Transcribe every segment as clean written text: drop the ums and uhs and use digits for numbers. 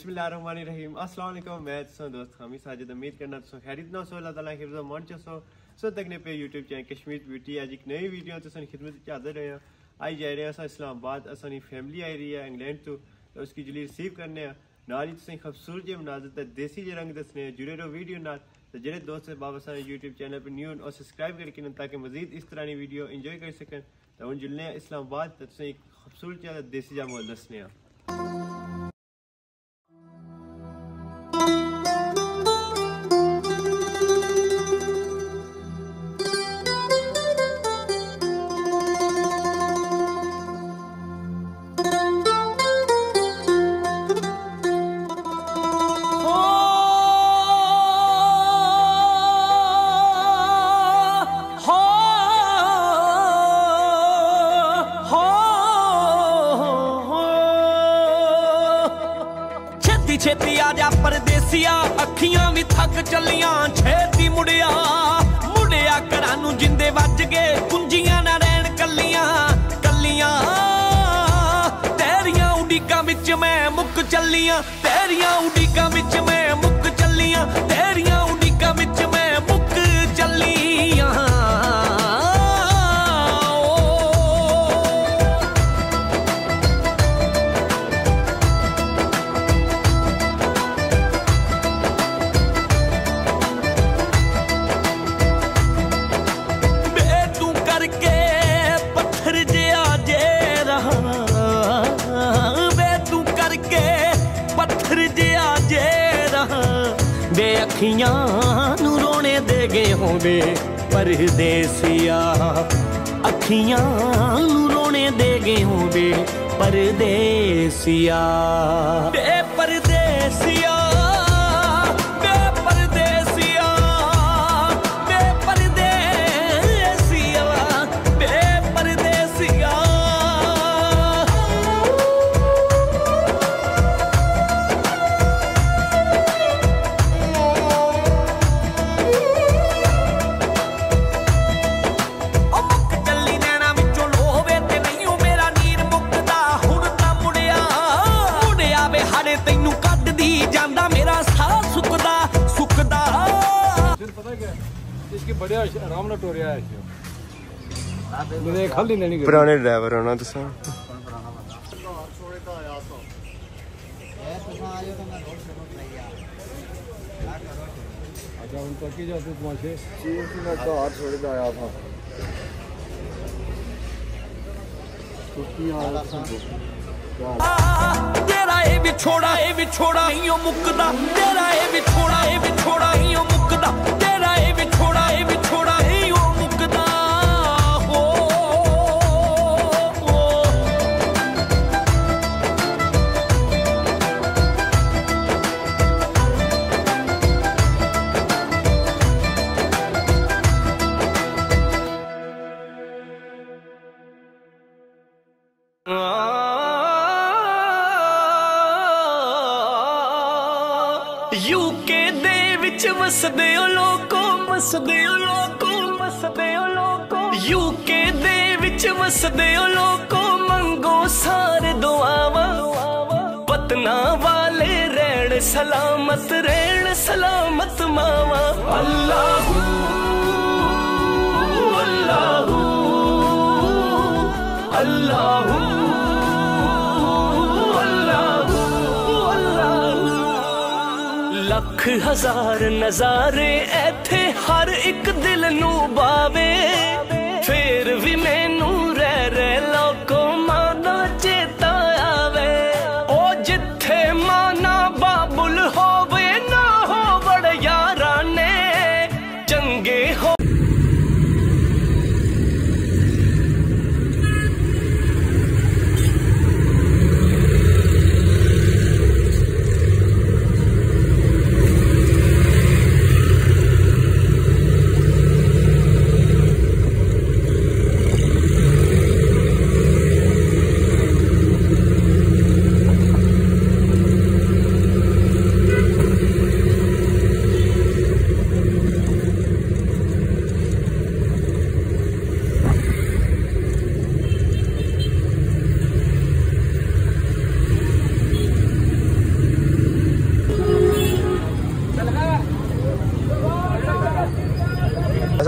बिस्मिल्लाहिर्रहमानिर्रहीम अस्सलाम वालेकुम। मैं दोस्त हामी साजिद उम्मीद करना तुम खैरियत ना सो अल्लाह ताला हिफ्ज़ मान चसो सो तकने पे यूट्यूब चैनल कश्मीर ब्यूटी आज एक नई वीडियो तुम खिदमत हाजिर रहे हैं। आई जा रहे हैं इस्लामाबाद असानी फैमिली आई रही है इंग्लैंड तो उसकी जली रिसीव करने नाल ही तुम खूबसूरत जे मनाजर देसी जे रंग दसने जुड़े रहो वीडियो नाल। तो जेडे दोस्त बाबा सारे यूट्यूब चैनल पर न्यू और सब्सक्राइब करके ताकि मजीद इस तरह की वीडियो इंजॉय कर सकें। तो हम जुलने इस्लामाबाद तो तुम एक खूबसूरत ज्यादा देसी जाम दसने छेती आजा परदेसिया अखियां भी थक चलियां छेती मुड़िया मुड़िया घरां नूं जिंदे वज गए कुंजियां ना रहन कलियां कलियां तेरियां उड़ीकां विच मैं मुक चलियां तेरियां उड़ीकां विच मैं मुक चलियां तेरियां उड़ीकां विच मैं मुक चलियां। बे अखियां नू रोने दे गए होंगे परदेसिया अखियां नू रोने दे गए होंगे परदेसिया बे परदेसिया बे परदेसिया बे परदेसिया बे परदेसिया। इसकी बढ़िया आराम ना टोरिया है मैंने खाली नहीं पुराने ड्राइवर होना तो सर अच्छा उन तक ही जाते पहुंचे चीज की मैं तो हाथ छोड़ के आया था तेरा ये बिछोड़ा नहीं हो मुकदा तेरा ये बिछोड़ा नहीं हो मुकदा तेरा ये बिछोड़ा नहीं हो मुकदा हो यूके दे विच वसदे ओ लोको यूके दे विच वसदे ओ लोको मंगो सारे दुआवा वतना वाले रहन सलामत मावा अल्लाहू अल्लाहू अल्लाहू लख हजार नजारे ऐथे हर एक दिल नू बावे फिर भी मैनू रह लोको माना चेता आवे ओ जिथे माना बाबुल होवे ना हो बड़ यारा ने चंगे हो।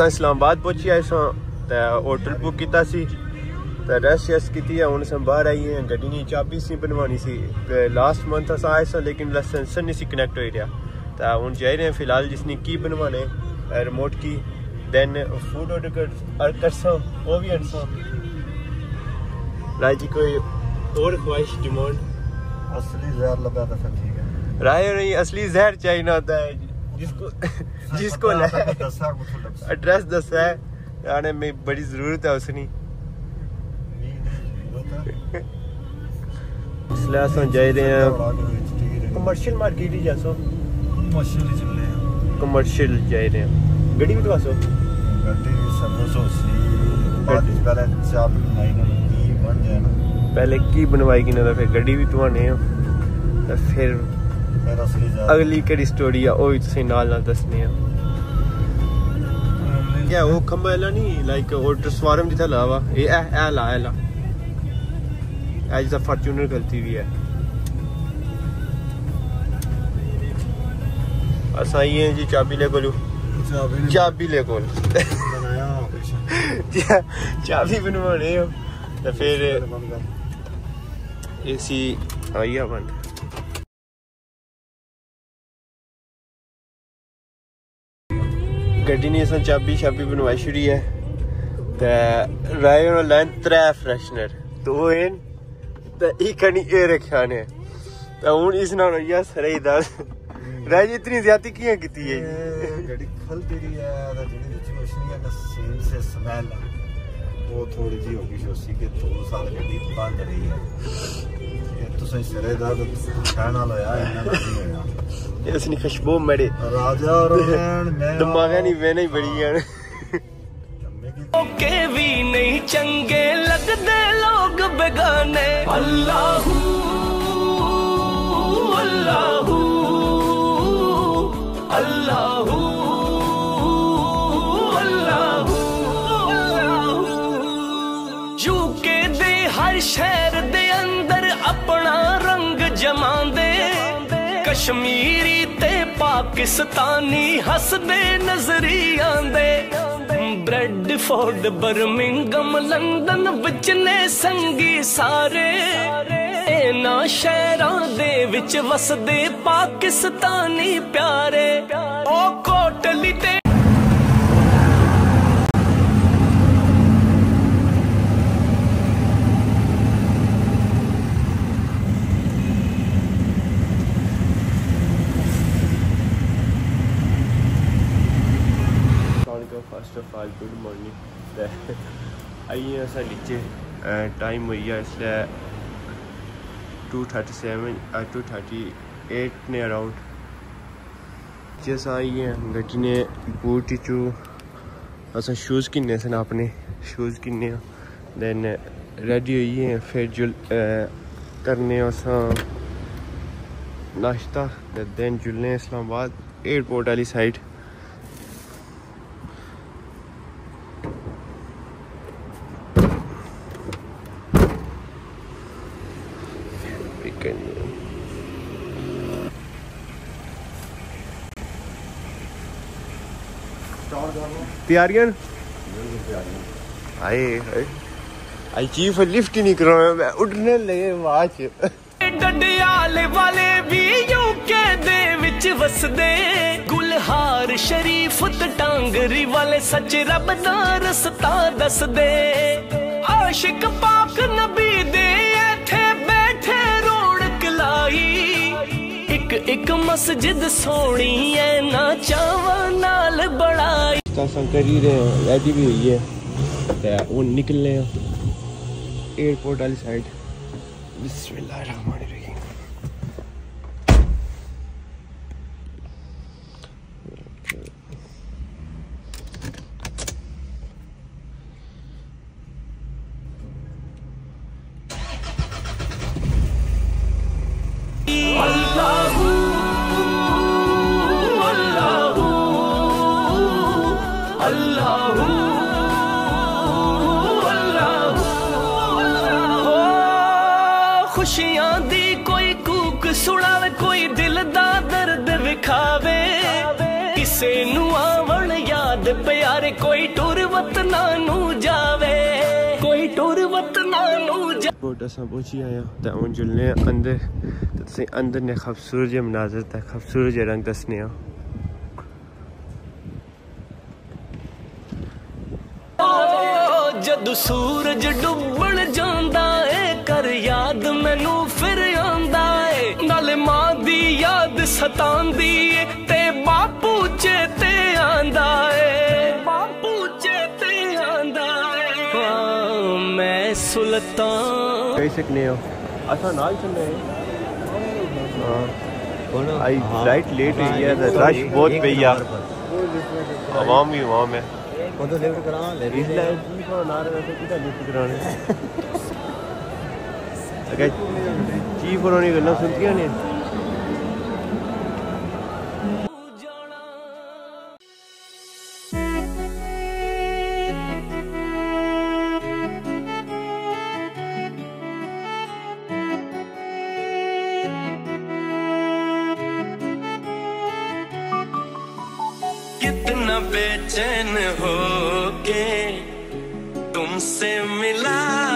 असां इस्लामाबाद पहुंची आए सो ते होटल बुक किया सी ते रेस्ट की हुण असां बाहर आई हैं गड्डी दी चाबी सी बनवानी सी लास्ट मंथ असां आए सो लेकिन लाइसेंस नहीं सी कनेक्ट हो रहा तो हुण जाई रहे हैं फिलहाल जिसने की बनवाने रिमोट की देन फूड ऑर्डर कर सो वो भी अनसो राय जी कोई और ख्वाहिश डिमांड असली जहर लगा तो फिर ठीक है राय नहीं असली जहर चाहिए ना होता है जिसको एड्रेस दसा है आने में बड़ी जरूरत है उसनी इसलिए असां जाई रहे हैं कमर्शियल मार्केट ही जैसो कमर्शियल जाई रहे हैं गड्डी भी तो आसो गड्डी सर्विस हो सी बाद इस पहले चाबी बनाई ना की बन जाए ना पहले की बनवाई की ना फिर गड्डी भी तो आने तो फिर अगली केड़ी स्टोरी है वो तुसीं नाल दसने क्या वो खंबा है नहीं लाइक वो ट्रांसफार्मर जिथा लावा ये ला आज तो फॉर्च्यूनर गलती भी है असां ये जी चाबी ले कोलू चाबी ले कोल चाबी बनवाने हो तो फिर एसी आइया बंद गड्डी ने असां चाबी शाबी बनवाई छुड़ी है ते राय और लैन 3 फ्रेशनर तो इन ते इकनी ए रखा ने तो हुन इस नाल होया सरे दस राय जी इतनी ज्यादा कियां कीती है गड्डी खलती रही है तो जेडी विच मशीन है सीन से स्मेल वो थोड़ी जी होगी शोसी के 2 साल गड्डी बंद रही है ये तो सही सरे दर्द खाना होया इना नहीं होया इसनी खुशबू मेरे राजा और मैं दिमाग नहीं वे नहीं बड़ी है के भी नहीं चंगे लगते लोग बेगाने अल्लाहू अल्लाहू अल्लाहू अल्लाहू यूके दे हर शहर दे अंदर अपना रंग जमांदे कश्मीरी ते पाकिस्तानी हसदे नजरी आंदे ब्रेडफोर्ड बर्मिंगम लंदन विच ने संगी सारे इना शहरां दे विच वसदे पाकिस्तानी प्यारे ओ कोटली ते first of all good morning आइए अस नीचे टाइम हुई है इसलिए 2:38 ने अराउंड जैसा आई है गड्डी ने बूट चू अस शूज़ किन्ने सन अपने शूज़ किन्ने दैन रेडी होई है फिर जुल करने अस नाश्ता दैन जुलने इस्लामाबाद एयरपोर्ट वाली साइड तैयारियां आए आई चीफ लिफ्ट ही नहीं करो मैं उड़ने लगे वाच डडियाले वाले भी यूके दे विच वसदे गुलहार शरीफ ते टांगरी वाले सच रब दा रस्ता दसदे आशिक पाक नबी दे इथे बैठे रौनक लाई एक मस्जिद सोनी है ना चावा नाल बड़ाई करी रहे हैं रेडी भी हुई है वो निकलने एयरपोर्ट वाली साइड बिस्मिल्लाहिर्रहमानिर्रहीम अल्लाहू अल्लाहू अल्लाहू अल्लाहू खुशियां दी कोई कूक सुनावे कोई दिल दा दर्द विखावे किसे नू आवण याद ਵੇ ਪਿਆਰੇ ਕੋਈ ਟੁਰ ਵਤਨਾਂ ਨੂੰ ਜਾਵੇ, ਕੋਈ ਟੁਰ ਵਤਨਾਂ ਨੂੰ ਜਾਵੇ। बोट असां पहुची आया तो हूँ जुलने अंदर तो तुसीं अंदर ने खूबसूरत जे मनाजर ते खूबसूरत जे रंग दसने आ। जदों सूरज डुबण जांदा ए कर याद मैनू फिर आंदा ए, नाले मां दी याद सतांदी ए ते बापू चेते आंदा ए, बापू चेते आंदा ए। मैं सुल्तान कह सकने हो असां नाल चलने हां आई फ्लाइट लेट हुई है तो रश बहुत पई है, आवाम ही आवाम है। तो लिफ्ट करा ले इसलिए जी को ना रहे तो कितना लिफ्ट कराने अगर चीफ होने गल्ला सुनतियां ने कितना बेचैन हो के तुमसे मिला,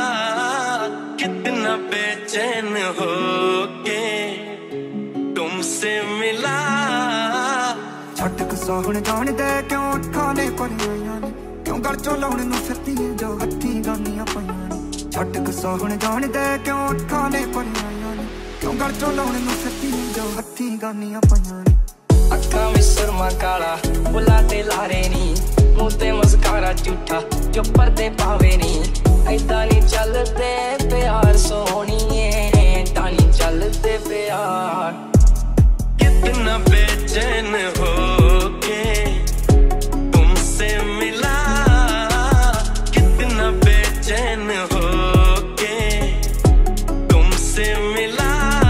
कितना बेचैन हो के तुमसे मिला। छटक साहण जान दे क्यों खाने परियां ने, क्यों गल चो लाउण नूं फिरदी जो हत्थी गानियां पईयां ने। छटक साहण जान दे क्यों खाने परियां ने, क्यों गल चो लाउण नूं फिरदी जो हत्थी गानियां पईयां ने। अखां विच सुरमा काला बुला ते लारे नी, मुंह ते मस्कारा झूठा जो पर्दे पावे नी। ऐदां नी चलदे प्यार सोहणीए, ऐदां नी चलदे प्यार। कितना बेचैन हो के तुमसे मिला, कितना बेचैन हो के तुमसे मिला।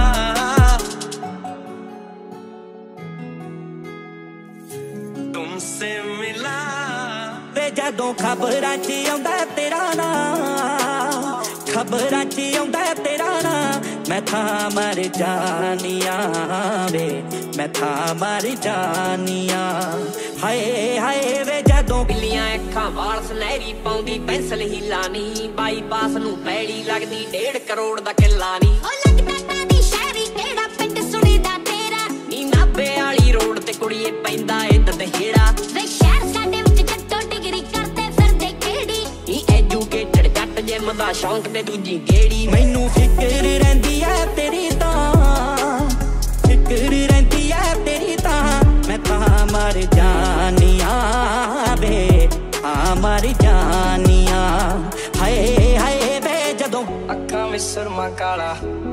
तुमसे मिला वे जदों खबरां च आउंदा तेरा नाम, खबरां च आउंदा तेरा नाम, मैं था मर जानिया वे, मैं था मर जानिया। हाय हाय वे जदों बिल्लियां अखां वाल सुनहरी पाउंदी पेंसिल ही लानी, बाईपास नूं पैड़ी लगदी 1.5 करोड़ दा किल्ला नी। ओ लगदा तादी शहरी केड़ा पिंड सुणीदा तेरा, नी नाभे वाली रोड ते कुड़ीए पैंदा ए ददहेड़ा। वे शहर साडे विच जट्टो डिग्री करदे फिरदे केड़ी, नी एजुकेटेड जट जिम दा शौंक ते दूजी गेड़ी। मैनू फिकर रहिंदी ऐ तेरी तां, फिकर रहिंदी ऐ तेरी तां, मैं था मर जानिया वे, हाँ मर जानिया। हाय हाय वे जदों अखां विच सुरमा काला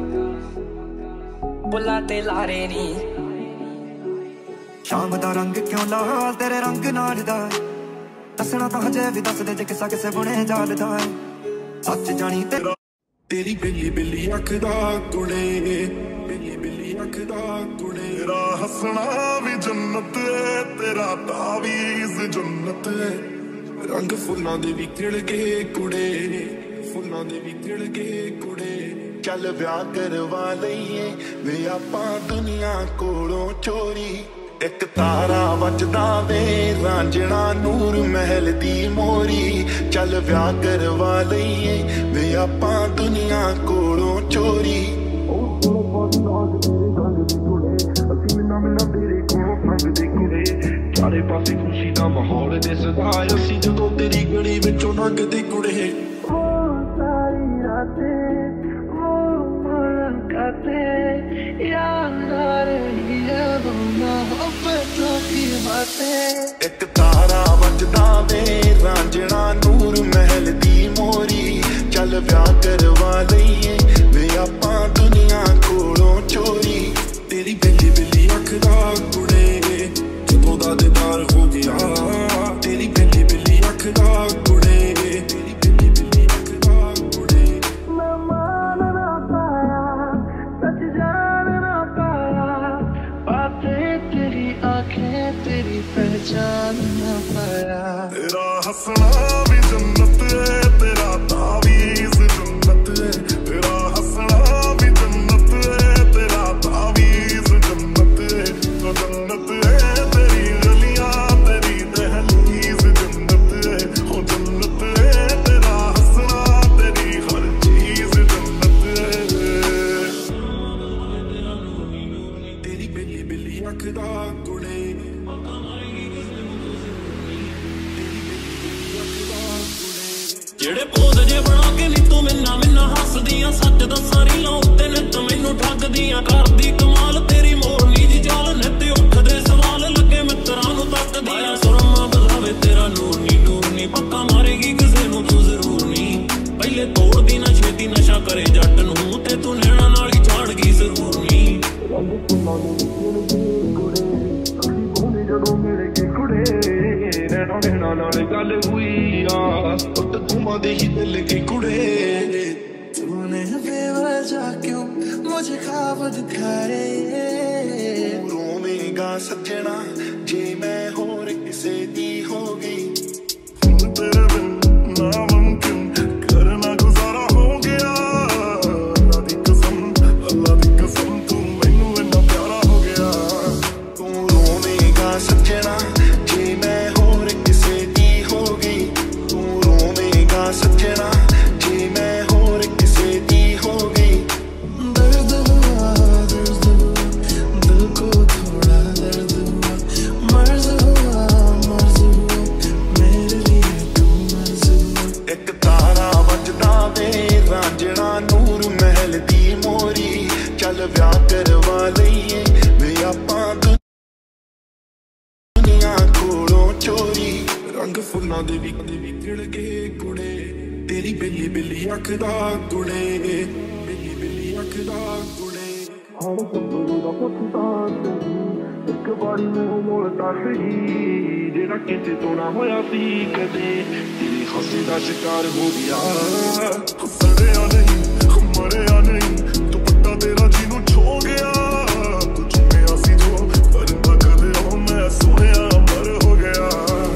बुला ते लारे नी। शाम दा रंग क्यों लाल तेरे रंग नाल दा, दसना तां हजे भी दस दे जे किसा किसे बुने जाल दा। सच जानी तेरी बिल्ली बिल्ली अख दा कुड़े, बिल्ली बिल्ली अख दा कुड़े। तेरा हसना भी जन्नत है, तेरा तावीज़ जन्नत है। रंग फुल्लां दे भी खिड़ गए कुड़े, फुल्लां दे भी खिड़ गए कुड़े। चल ब्याह करवा लईए वे आपां दुनिया कोलों चोरी। एक तारा वजदा वे रांझणा नूर महल दी मोरी। चल ब्याह करवा लईए वे आपां दुनिया कोलों चोरी। चारे पासे खुशी दा माहौल दिसदा, असीं जदों तेरी गली विचों लंघदे कुड़े। सारी रातें एक तारा वजदा वे रांझणा नूर महल दी मोरी। चल ब्याह करवा लईए वे आपां दुनिया कोलों चोरी। तेरी बिल्ली बिल्ली अख दा कुड़े जदों दा दीदार हो गया। तेरी बिल्ली बिल्ली अख दा कुड़े, तेरी बिल्ली बिल्ली अख दा कुड़े। मैं मान ना पाया, सच जान ना पाया, बातें तेरी आंखें तेरी पहचान ना पाया। तेरा हंसना भी जन्नत है, तेरा तावीज़ जन्नत है। तेरा हंसना भी जन्नत है, तेरा तावीज़ जन्नत है। तो जन्नत है तेरी गलियां, तेरी दहलीज़ ਜਿਹੜੇ ਪੋਦ ਜੇ ਬਣਾ ਕੇ ਨੀ ਤੂੰ ਮਿੰਨਾ ਹੱਸਦੀਆਂ ਸੱਚ ਦੱਸਾਂ ਰੀਲਾਂ ਉੱਤੇ ਨਿੱਤ ਮੈਨੂੰ ਠੱਗਦੀਆਂ ਕਰਦੀ ਕਮਾਲ ਤੇਰੀ ਮੋਰਨੀ ਦੀ ਚਾਲ ਨਿੱਤ ਉੱਠਦੇ ਸਵਾਲ ਲੱਗੇ ਮਿੱਤਰਾਂ ਨੂੰ ਤੱਕਦੀਆਂ ਸੁਰਮਾ ਬਜ਼ਾਵੇ ਤੇਰਾ ਨੂਰ ਨੀ ਪੱਕਾ ਮਾਰੇਗੀ ਕਿਸੇ ਨੂੰ ਤੂੰ ਜ਼ਰੂਰ ਨੀ ਪਹਿਲੇ ਤੋੜਦੀ ਨਾ ਛੇਤੀ ਨਸ਼ਾ ਕਰੇ ਜੱਟ ਨੂੰ ਤੇ ਤੂੰ ਨੈਣਾ ਨਾਲ ਹੀ ਛਾੜ ਗਈ ਜ਼ਰੂਰ ਨੀ ਜਦੋਂ ਮੇਰੇ ਕੀ ਕੁੜੇ ਨੈਣਾ ਨਾਲ ਗੱਲ ਹੋਈ ਆ ਤੂੰ ਦੇ ਹੀ ਦਿਲ ਕੀ ਕੁੜੇ ਤੂਨੇ ਬੇਵਜ੍ਹਾ ਕਿਉਂ ਮੁਝੇ ਖਾਬ ਦਿਖਾਏ ਰੋਵੇਂਗਾ ਸੱਜਣਾ ਜੇ ਮੈਂ ਹੋਰ ਕਿਸੇ ਦੀ ਹੋ ਗਈ ਤੇਰੇ ਬਿਨ ਨਾ ਮੁਮਕਿਨ ਕਰਨਾ ਗੁਜ਼ਾਰਾ ਹੋ ਗਿਆ ਅੱਲਾ ਦੀ ਕਸਮ ਤੂੰ ਮੈਨੂੰ ਇੰਨਾ ਪਿਆਰਾ ਹੋ ਗਿਆ ਤੂੰ ਰੋਵੇਂਗਾ ਸੱਜਣਾ ਜੇ ਮੈਂ ਹੋਰ ਕਿਸੇ ਦੀ ਹੋ ਗਈ ਤੂੰ ਰੋਵੇਂਗਾ ਸੱਜਣਾ ਜੇ ਮੈਂ ਹੋਰ ਕਿਸੇ ਦੀ ਹੋ ਗਈ ਦਰਦ ਹੁਆ ਦਿਲ ਕੋ ਥੋੜਾ ਦਰਦ ਹੁਆ ਮਰਜ਼ ਹੁਆ ਮੇਰੇ ਲਈ ਤੂੰ ਮਰਜ਼ ਹੁਆ ਇੱਕ ਤਾਰਾ ਵੱਜਦਾ ਵੇ ਰਾਂਝਣਾ ਨੂਰ ਮਹਿਲ ਦੀ ਮੋਰੀ ਚੱਲ ਵਿਆਹ ਕਰਵਾ ਲਈਏ ਵੇ ਆਪਾਂ ਦੁਨੀਆ ਕੋਲੋਂ ਚੋਰੀ ਰੰਗ ਫੁੱਲਾਂ ਦੇ ਵੀ ਖਿੜ ਗਏ ਕੁੜੇ ਤੇਰੀ ਬਿੱਲੀ ਅੱਖ ਦਾ ਕੁੜੇ ਬਿੱਲੀ ਅੱਖ ਦਾ ਕੁੜੇ ਹਣ ਸੱਭਰੂ ਦਾ ਪੁੱਛਦਾ ਇੱਕ ਵਾਰੀ ਮੂੰਹ ਮੋੜਦਾ ਸਹੀ ਜਿਹੜਾ ਕਿਸੇ ਤੋਂ ਨਾ ਹੋਇਆ ਸੀ ਕਦੇ ਤੇਰੀ ਹੱਸੀ ਦਾ ਸ਼ਿਕਾਰ ਹੋ ਗਿਆ ਸੜਿਆ ਨਹੀਂ ਮਰਿਆ ਨਹੀਂ ਦੁਪੱਟਾ ਤੇਰਾ ਜਿਹਨੂੰ ਛੋ ਗਿਆ ਤੂੰ ਚੁੱਪਿਆ ਸੀ ਜੋ ਪਰ ਨਾ ਕਦੇ ਉਹ ਮੈਂ ਸੁਣਿਆ ਮਰ ਹੋ ਗਿਆ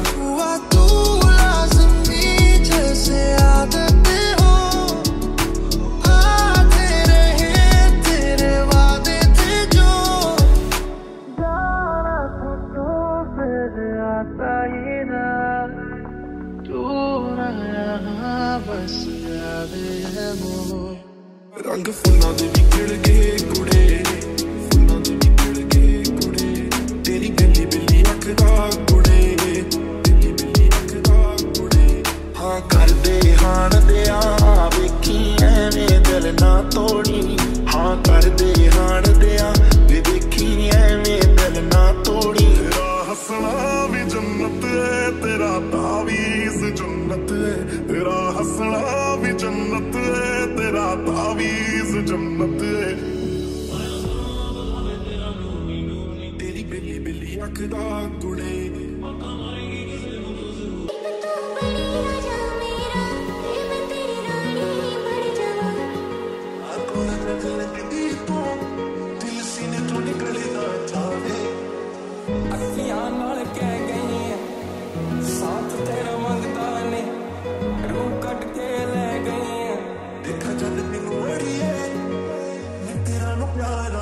ਰੰਗ ਫੁੱਲਾਂ ਦੇ ਵੀ ਖਿੜ ਗਏ ਕੁੜੇ ਫੁੱਲਾਂ ਦੇ ਵੀ ਖਿੜ ਗਏ ਕੁੜੇ ਤੇਰੀ ਬਿੱਲੀ ਅੱਖ ਦਾ ਕੁੜੇ ਬਿੱਲੀ ਅੱਖ ਦਾ ਕੁੜੇ ਹਾਂ ਕਰਦੇ ਹਾਣ ਦਿਆ ਵੇਖੀ ਐਵੇਂ ਦਿਲ ਨਾ ਤੋੜੀ ਹਾਂ ਕਰਦੇ ਹਾਣ ਦਿਆ ਵੇਖੀ ਐਵੇਂ ਦਿਲ ਨਾ ਤੋੜੀ ਤੇਰਾ ਹੱਸਣਾ ਵੀ ਜੰਨਤ ਹੈ ਤੇਰਾ ਤਾਵੀਜ਼ ਜੰਨਤ ਹੈ ਤੇਰਾ ਹੱਸਣਾ ਵੀ ਜੰਨਤ ਹੈ ਤੇਰਾ ਤਾਵੀਜ਼ ਜੰਨਤ ਹੈ ਤੇਰੀ ਬਿੱਲੀ ਅੱਖ ਦਾ ਕੁੜੇ ਦਿਲ ਸੀਨੇ ਤੋਂ ਨਿਕਲੇ ਨਾ ਜਾਵੇ ਅੱਖੀਆਂ ਨਾਲ ਕਹਿ ਗਈ ਸਾਥ ਤੇਰਾ ਮੰਗਦਾ ਨੇ ਰੂਹ ਕੱਟ ਕੇ ਲੈ ਗਈ ਦੇਖਾ ਜਦ ਮੈਨੂੰ ਅੜੀਏ ਮੈਂ ਤੇਰਾ ਨੂੰ ਪਿਆਰਾ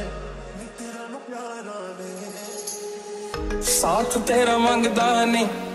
ਨੇ ਸਾਥ ਤੇਰਾ ਮੰਗਦਾ ਨੇ